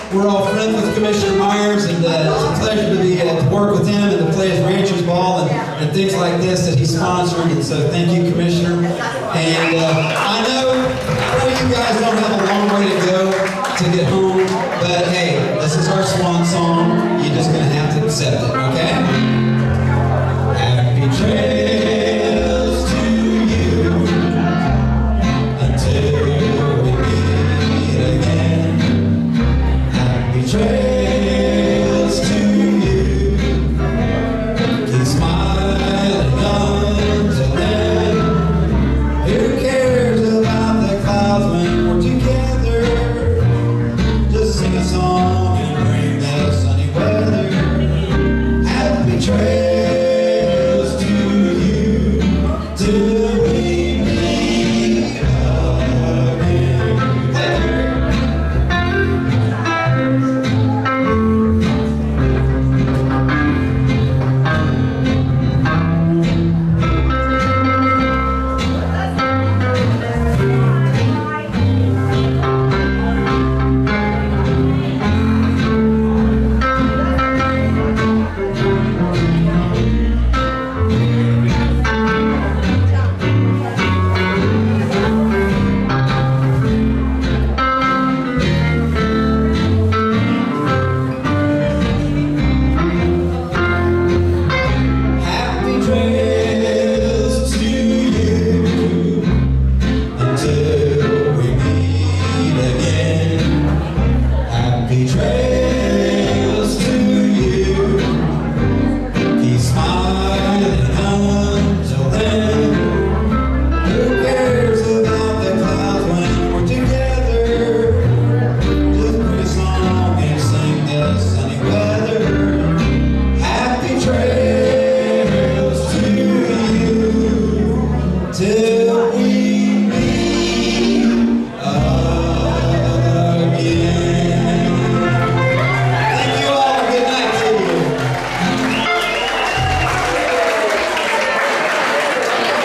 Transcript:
we're all friends with Commissioner Myers, and it's a pleasure to be to work with him and to play his Ranchers Ball and things like this that he's sponsoring. And so thank you, Commissioner. And I know